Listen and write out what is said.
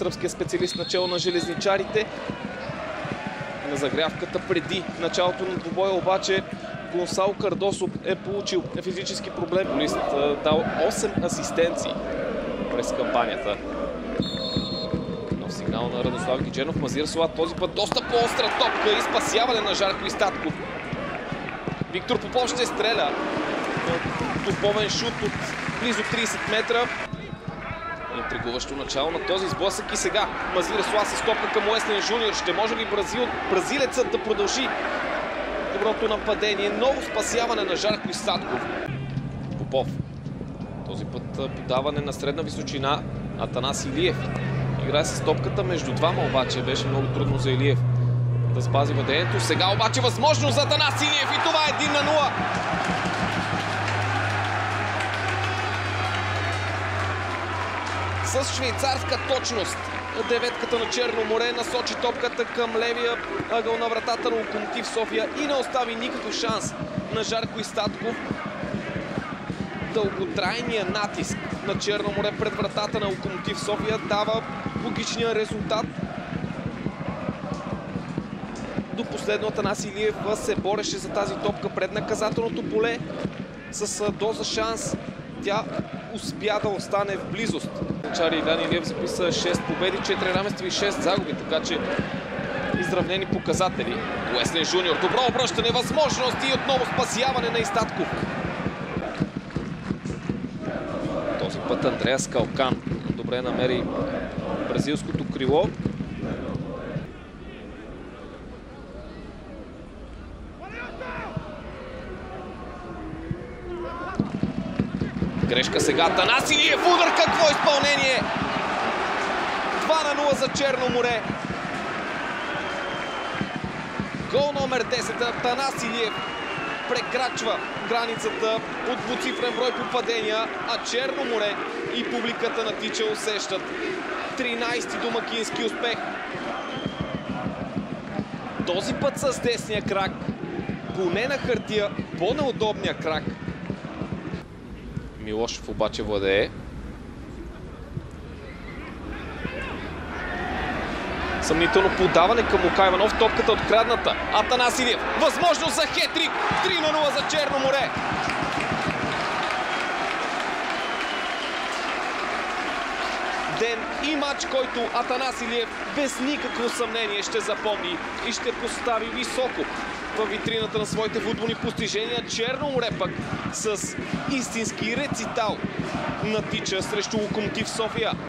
сръбския специалист начало на железничарите. На загрявката преди началото на двубоя обаче Гонсало Кардосо е получил физически проблем. Футболист дал 8 асистенции през кампанията. Нов сигнал на Радослав Гидженов. Мазир Салат този път доста по-остра топка и спасяване на Жарко Истатков. Виктор Попов ще стреля. Топовен шут от близо 30 метра. Интригуващо начало на този сблъсък и сега Мазир Салат с топка към Уеслен Жуниор. Ще може ли бразилецът да продължи доброто нападение? Ново спасяване на Жарко Истатков. Попов. Този път подаване на средна височина. Атанас Илиев играе с топката между двама, обаче беше много трудно за Илиев да спази владението. Сега обаче възможност за Атанас Илиев и това е 1-0. С швейцарска точност деветката на Черно море насочи топката към левия ъгъл на вратата на Локомотив София и не остави никакъв шанс на Жарко Истатков. Дълготрайният натиск на Черно море пред вратата на Локомотив София дава логичния резултат. До последно Атанас Илиев се бореше за тази топка пред наказателното поле. С доза шанс тя успя да остане в близост. Чари Илян Илиев записа 6 победи, 4 равенства и 6 загуби, така че изравнени показатели. Уеслен Жуниор, добро обръщане, възможност и отново спасяване на Истатков. Този път Андреас Калкан добре намери бразилското крило. Грешка сега. Атанас Илиев, удар, какво изпълнение! 2-0 за Черно море. Гол номер 10. Атанас Илиев прекрачва границата от двуцифрен брой попадения, а Черно море и публиката на Тича усещат 13-ти домакински успех. Този път с десния крак, поне на хартия, по-неудобния крак. Милошев обаче владее. Съмнително подаване към Лука Иванов. Топката открадната. Атанас Илиев. Възможност за хетрик. 3-0 за Черно море. Ден и матч, който Атанас Илиев без никакво съмнение ще запомни и ще постави високо във витрината на своите футболни постижения. Черно море пък с истински рецитал на Тича срещу Локомотив София.